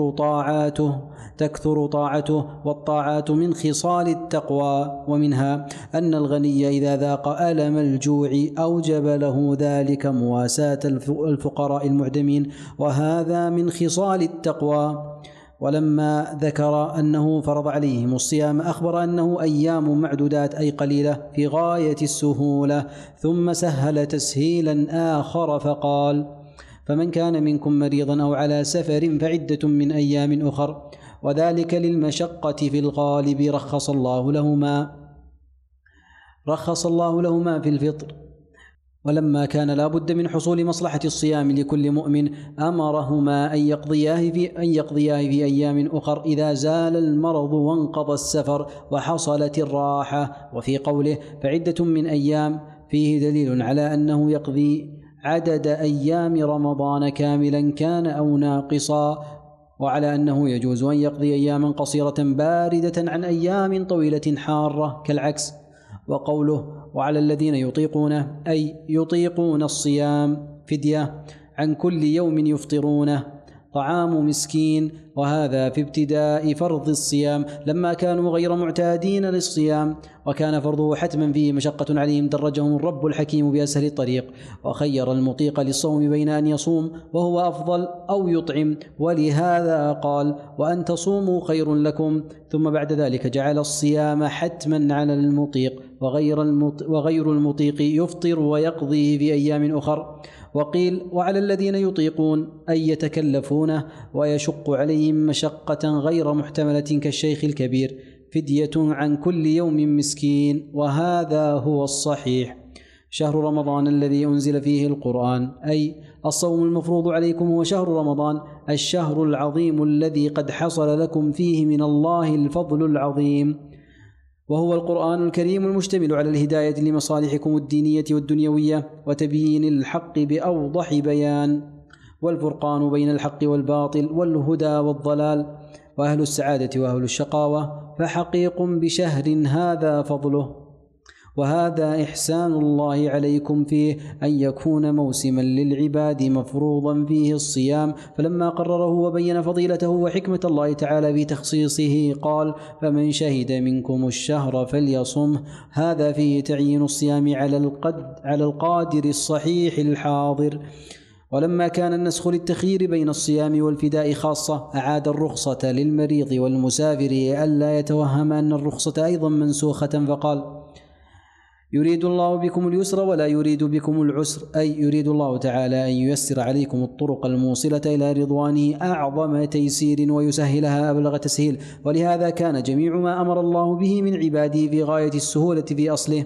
تكثر طاعته والطاعات من خصال التقوى. ومنها أن الغني إذا ذاق ألم الجوع أوجب له ذلك مواساة الفقراء المعدمين، وهذا من خصال التقوى. ولما ذكر أنه فرض عليهم الصيام أخبر أنه أيام معدودات أي قليلة في غاية السهولة، ثم سهل تسهيلا آخر فقال: فمن كان منكم مريضا أو على سفر فعدة من أيام أخر، وذلك للمشقة في الغالب رخص الله لهما في الفطر. ولما كان لا بد من حصول مصلحة الصيام لكل مؤمن أمرهما أن يقضياه في أيام أخر إذا زال المرض وانقضى السفر وحصلت الراحة. وفي قوله فعدة من أيام فيه دليل على أنه يقضي عدد أيام رمضان كاملا كان أو ناقصا، وعلى أنه يجوز أن يقضي أياما قصيرة باردة عن أيام طويلة حارة كالعكس. وقوله وعلى الذين يطيقونه أي يطيقون الصيام فدية عن كل يوم يفطرونه طعام مسكين، وهذا في ابتداء فرض الصيام لما كانوا غير معتادين للصيام، وكان فرضه حتما فيه مشقة عليهم درجهم الرب الحكيم بأسهل الطريق، وخير المطيق للصوم بين أن يصوم وهو أفضل أو يطعم، ولهذا قال وأن تصوموا خير لكم، ثم بعد ذلك جعل الصيام حتما على المطيق، وغير المطيق يفطر ويقضيه في أيام أخر. وقيل وعلى الذين يطيقون أي يتكلفونه ويشق عليهم مشقة غير محتملة كالشيخ الكبير فدية عن كل يوم مسكين، وهذا هو الصحيح. شهر رمضان الذي أنزل فيه القرآن أي الصوم المفروض عليكم هو شهر رمضان الشهر العظيم الذي قد حصل لكم فيه من الله الفضل العظيم، وهو القرآن الكريم المشتمل على الهداية لمصالحكم الدينية والدنيوية وتبيين الحق بأوضح بيان، والفرقان بين الحق والباطل والهدى والضلال، وأهل السعادة وأهل الشقاوة، فحقيق بشهر هذا فضله، وهذا إحسان الله عليكم فيه أن يكون موسما للعباد مفروضا فيه الصيام، فلما قرره وبين فضيلته وحكمة الله تعالى في تخصيصه قال فمن شهد منكم الشهر فليصمه، هذا فيه تعيين الصيام على القادر الصحيح الحاضر. ولما كان النسخ للتخيير بين الصيام والفداء خاصة أعاد الرخصة للمريض والمسافر ألا يتوهم أن الرخصة أيضا منسوخة، فقال يريد الله بكم اليسر ولا يريد بكم العسر، أي يريد الله تعالى أن ييسر عليكم الطرق الموصلة إلى رضوانه أعظم تيسير ويسهلها أبلغ تسهيل، ولهذا كان جميع ما أمر الله به من عباده في غاية السهولة في أصله،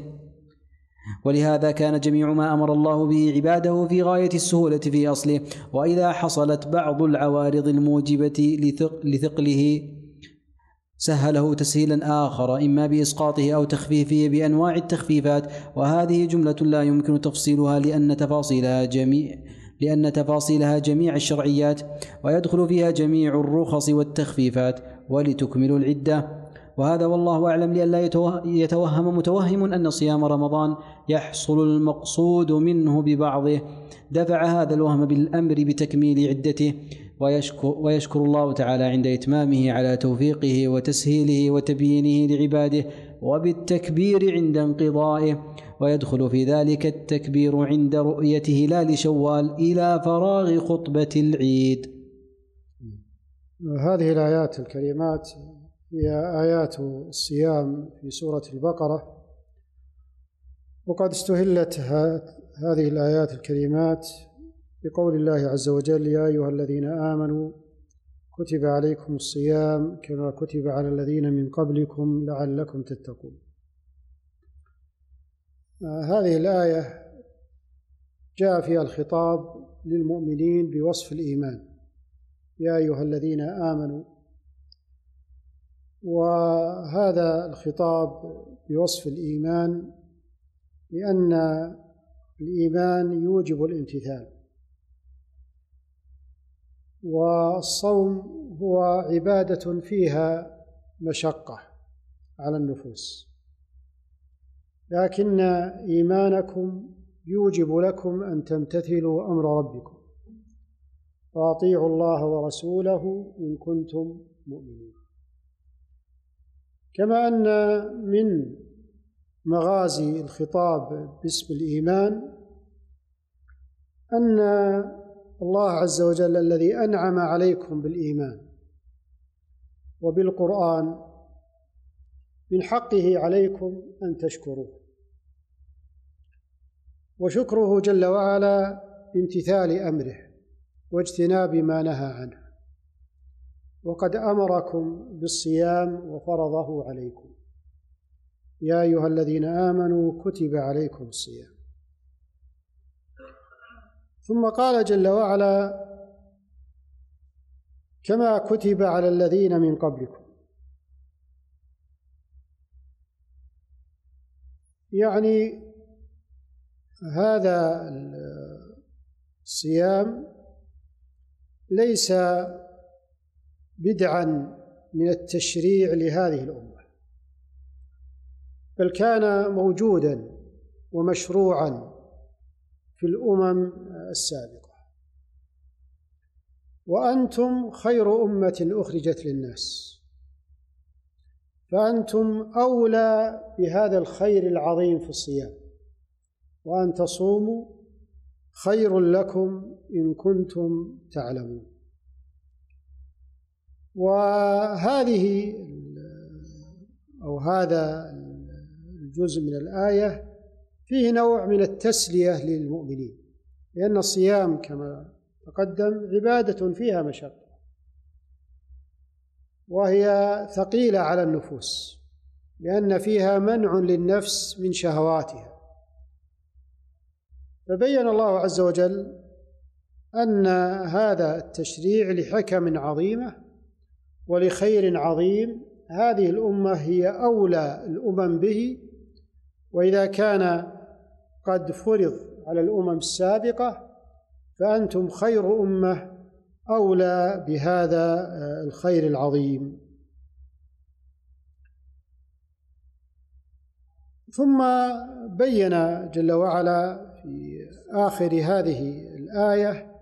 وإذا حصلت بعض العوارض الموجبة لثقله سهله تسهيلا آخر إما بإسقاطه أو تخفيفه بأنواع التخفيفات، وهذه جملة لا يمكن تفصيلها لأن تفاصيلها جميع الشرعيات، ويدخل فيها جميع الرخص والتخفيفات ولتكملوا العدة. وهذا والله أعلم لئلا يتوهم متوهم أن صيام رمضان يحصل المقصود منه ببعضه، دفع هذا الوهم بالأمر بتكميل عدته، ويشكر الله تعالى عند إتمامه على توفيقه وتسهيله وتبيينه لعباده، وبالتكبير عند انقضائه، ويدخل في ذلك التكبير عند رؤية هلال شوال إلى فراغ خطبة العيد. هذه الآيات الكريمات هي آيات الصيام في سورة البقرة، وقد استهلت هذه الآيات الكريمات بقول الله عز وجل يا أيها الذين آمنوا كتب عليكم الصيام كما كتب على الذين من قبلكم لعلكم تتقون. هذه الآية جاء فيها الخطاب للمؤمنين بوصف الإيمان يا أيها الذين آمنوا، وهذا الخطاب بوصف الإيمان لأن الإيمان يوجب الامتثال، والصوم هو عبادة فيها مشقة، على النفوس، لكن إيمانكم يوجب لكم أن تمتثلوا أمر ربكم، وأطيعوا الله ورسوله إن كنتم مؤمنين. كما أن من مغازي الخطاب باسم الإيمان أن الله عز وجل الذي أنعم عليكم بالإيمان وبالقرآن من حقه عليكم أن تشكروه، وشكره جل وعلا بامتثال أمره واجتناب ما نهى عنه، وقد أمركم بالصيام وفرضه عليكم: يا أيها الذين آمنوا كتب عليكم الصيام. ثم قال جل وعلا: كما كتب على الذين من قبلكم. يعني هذا الصيام ليس بدعا من التشريع لهذه الأمة، بل كان موجودا ومشروعا في الأمم السابقة. وأنتم خير أمة أخرجت للناس، فأنتم أولى بهذا الخير العظيم في الصيام، وأن تصوموا خير لكم إن كنتم تعلمون. وهذه أو هذا الجزء من الآية فيه نوع من التسلية للمؤمنين، لأن الصيام كما تقدم عبادة فيها مشقة، وهي ثقيلة على النفوس، لأن فيها منع للنفس من شهواتها. فبين الله عز وجل أن هذا التشريع لحكم عظيمة ولخير عظيم، هذه الأمة هي أولى الأمم به، وإذا كان قد فرض على الأمم السابقة فأنتم خير أمة أولى بهذا الخير العظيم. ثم بين جل وعلا في آخر هذه الآية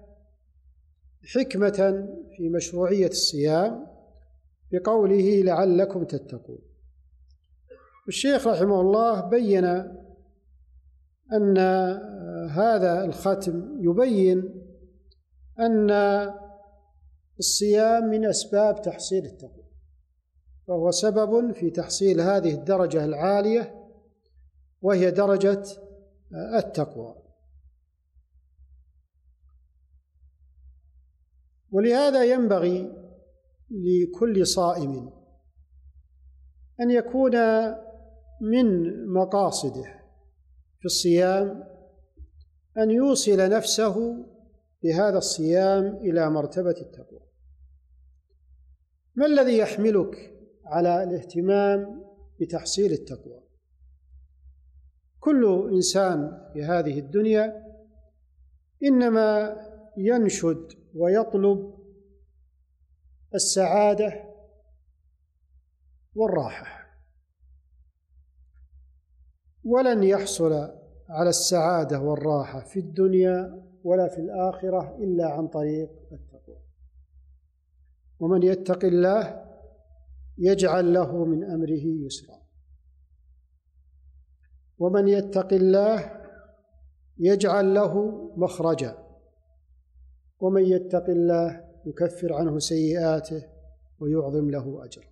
حكمة في مشروعية الصيام بقوله: لعلكم تتقون. الشيخ رحمه الله بين أن هذا الختم يبين أن الصيام من أسباب تحصيل التقوى، فهو سبب في تحصيل هذه الدرجة العالية وهي درجة التقوى. ولهذا ينبغي لكل صائم أن يكون من مقاصده في الصيام أن يوصل نفسه بهذا الصيام إلى مرتبة التقوى. ما الذي يحملك على الاهتمام بتحصيل التقوى؟ كل إنسان في هذه الدنيا إنما ينشد ويطلب السعادة والراحة، ولن يحصل على السعادة والراحة في الدنيا ولا في الآخرة إلا عن طريق التقوى. ومن يتق الله يجعل له من أمره يسرا، ومن يتق الله يجعل له مخرجا، ومن يتق الله يكفر عنه سيئاته ويعظم له أجرا.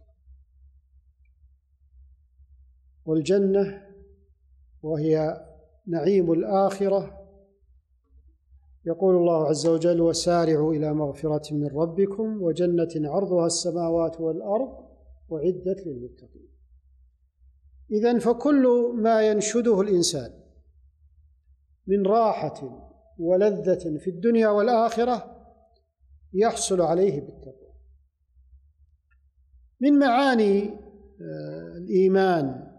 والجنة وهي نعيم الآخرة يقول الله عز وجل: وسارعوا إلى مغفرة من ربكم وجنة عرضها السماوات والأرض وعدت للمتقين. إذن فكل ما ينشده الإنسان من راحة ولذة في الدنيا والآخرة يحصل عليه بالتقوى. من معاني الإيمان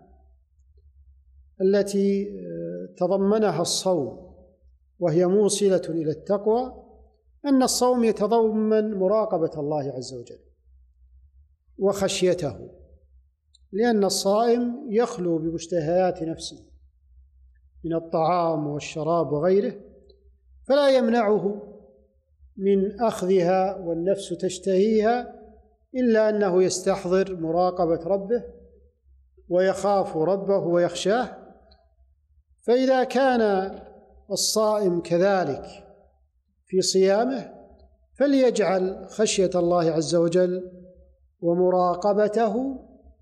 التي تضمنها الصوم وهي موصلة إلى التقوى أن الصوم يتضمن مراقبة الله عز وجل وخشيته لأن الصائم يخلو بمشتهيات نفسه من الطعام والشراب وغيره، فلا يمنعه من أخذها والنفس تشتهيها، إلا أنه يستحضر مراقبة ربه ويخاف ربه ويخشاه. فإذا كان الصائم كذلك في صيامه فليجعل خشية الله عز وجل ومراقبته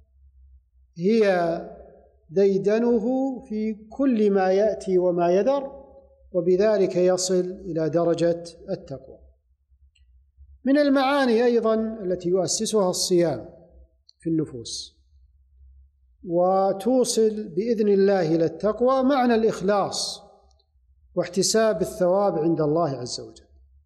هي ديدنه في كل ما يأتي وما يذر، وبذلك يصل إلى درجة التقوى. من المعاني أيضا التي يؤسسها الصيام في النفوس وتوصل بإذن الله إلى التقوى معنى الإخلاص واحتساب الثواب عند الله عز وجل.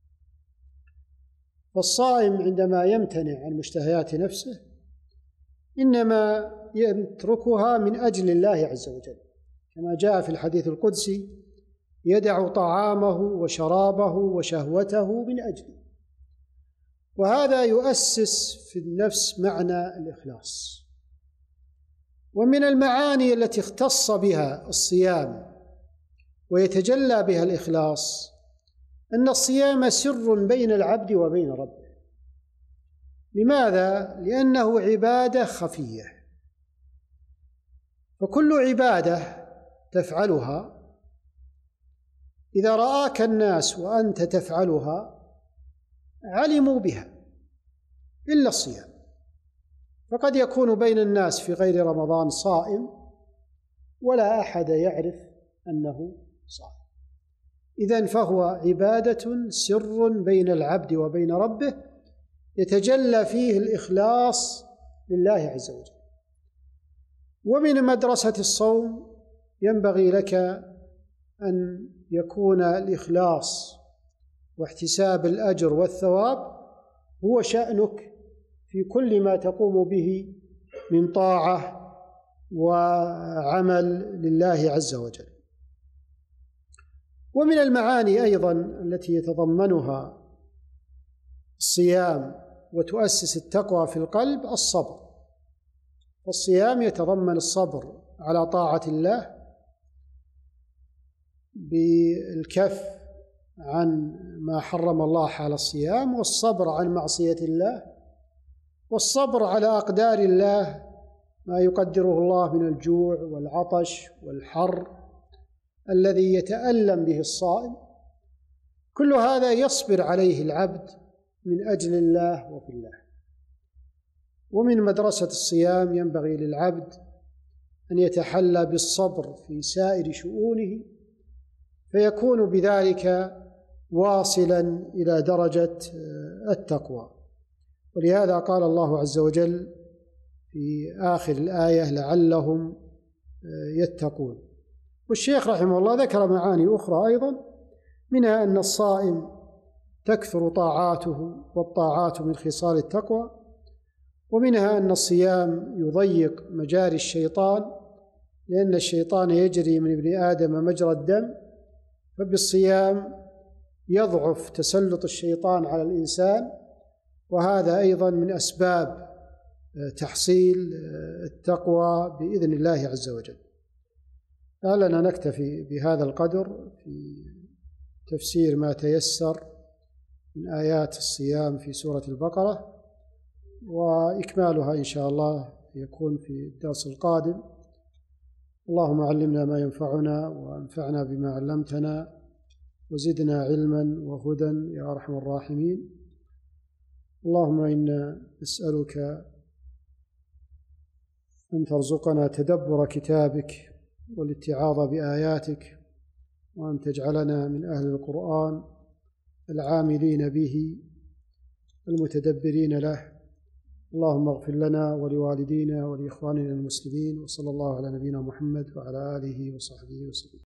فالصائم عندما يمتنع عن مشتهيات نفسه إنما يتركها من أجل الله عز وجل، كما جاء في الحديث القدسي: يدع طعامه وشرابه وشهوته من أجله. وهذا يؤسس في النفس معنى الإخلاص. ومن المعاني التي اختص بها الصيام ويتجلى بها الإخلاص أن الصيام سر بين العبد وبين ربه. لماذا؟ لأنه عبادة خفية، فكل عبادة تفعلها إذا رآك الناس وأنت تفعلها علموا بها، إلا الصيام، فقد يكون بين الناس في غير رمضان صائم ولا أحد يعرف أنه صائم. إذن فهو عبادة سر بين العبد وبين ربه يتجلى فيه الإخلاص لله عز وجل. ومن مدرسة الصوم ينبغي لك أن يكون الإخلاص واحتساب الأجر والثواب هو شأنك في كل ما تقوم به من طاعة وعمل لله عز وجل. ومن المعاني أيضا التي يتضمنها الصيام وتؤسس التقوى في القلب الصبر. والصيام يتضمن الصبر على طاعة الله بالكف عن ما حرم الله حال الصيام، والصبر عن معصية الله، والصبر على أقدار الله ما يقدره الله من الجوع والعطش والحر الذي يتألم به الصائم. كل هذا يصبر عليه العبد من أجل الله وفي الله. ومن مدرسة الصيام ينبغي للعبد أن يتحلى بالصبر في سائر شؤونه، فيكون بذلك واصلا إلى درجة التقوى. ولهذا قال الله عز وجل في آخر الآية: لعلهم يتقون. والشيخ رحمه الله ذكر معاني أخرى أيضا، منها أن الصائم تكثر طاعاته، والطاعات من خصال التقوى. ومنها أن الصيام يضيق مجاري الشيطان، لأن الشيطان يجري من ابن آدم مجرى الدم، فبالصيام يضعف تسلط الشيطان على الإنسان، وهذا أيضا من أسباب تحصيل التقوى بإذن الله عز وجل. لعلنا نكتفي بهذا القدر في تفسير ما تيسر من آيات الصيام في سورة البقرة، وإكمالها إن شاء الله يكون في الدرس القادم. اللهم علمنا ما ينفعنا وانفعنا بما علمتنا وزدنا علما وهدى يا أرحم الراحمين. اللهم إنا نسألك أن ترزقنا تدبر كتابك والاتعاظ بآياتك، وأن تجعلنا من أهل القرآن العاملين به المتدبرين له. اللهم اغفر لنا ولوالدينا ولإخواننا المسلمين، وصلى الله على نبينا محمد وعلى آله وصحبه وسلم.